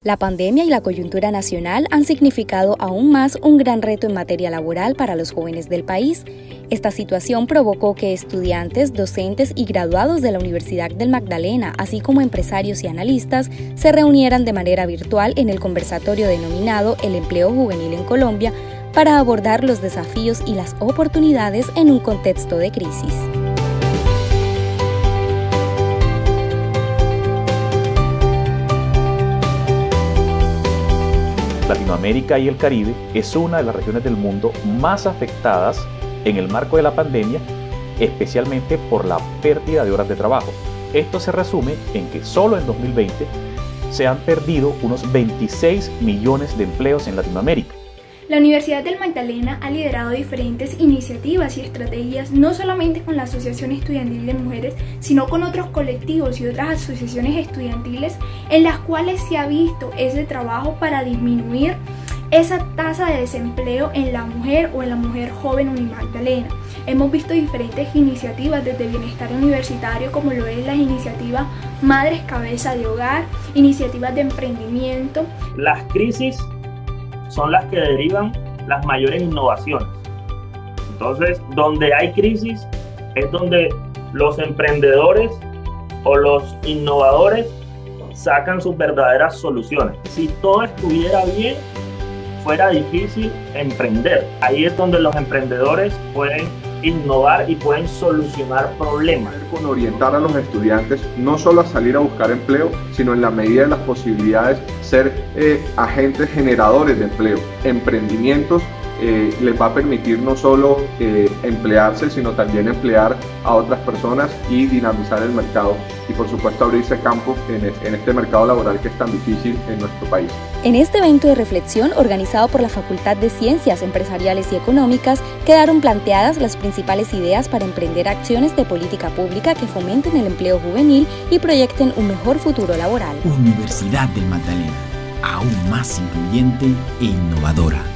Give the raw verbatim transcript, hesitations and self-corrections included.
La pandemia y la coyuntura nacional han significado aún más un gran reto en materia laboral para los jóvenes del país. Esta situación provocó que estudiantes, docentes y graduados de la Universidad del Magdalena, así como empresarios y analistas, se reunieran de manera virtual en el conversatorio denominado El empleo juvenil en Colombia para abordar los desafíos y las oportunidades en un contexto de crisis. Latinoamérica y el Caribe es una de las regiones del mundo más afectadas en el marco de la pandemia, especialmente por la pérdida de horas de trabajo. Esto se resume en que solo en dos mil veinte se han perdido unos veintiséis millones de empleos en Latinoamérica. La Universidad del Magdalena ha liderado diferentes iniciativas y estrategias, no solamente con la Asociación Estudiantil de Mujeres, sino con otros colectivos y otras asociaciones estudiantiles en las cuales se ha visto ese trabajo para disminuir esa tasa de desempleo en la mujer o en la mujer joven unimagdalena. Hemos visto diferentes iniciativas desde bienestar universitario, como lo es la iniciativa Madres Cabeza de Hogar, iniciativas de emprendimiento. Las crisis son las que derivan las mayores innovaciones. Entonces, donde hay crisis es donde los emprendedores o los innovadores sacan sus verdaderas soluciones. Si todo estuviera bien, fuera difícil emprender. Ahí es donde los emprendedores pueden innovar y pueden solucionar problemas. Con orientar a los estudiantes no solo a salir a buscar empleo, sino en la medida de las posibilidades ser eh, agentes generadores de empleo. Emprendimientos eh, les va a permitir no solo eh, emplearse, sino también emplear a otras personas y dinamizar el mercado y por supuesto abrirse campo en, es, en este mercado laboral que es tan difícil en nuestro país. En este evento de reflexión organizado por la Facultad de Ciencias Empresariales y Económicas quedaron planteadas las principales ideas para emprender acciones de política pública que fomenten el empleo juvenil y proyecten un mejor futuro laboral. Universidad del Magdalena, aún más incluyente e innovadora.